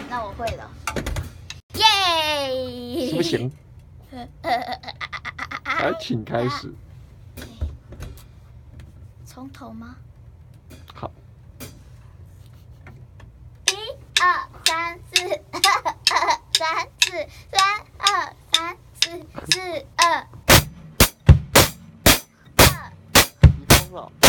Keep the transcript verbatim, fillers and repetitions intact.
那我会了，耶！ 不行。来，请开始。 从头吗？ 好。 一二三四，二二三四，三二三四，四二二。 你疯了。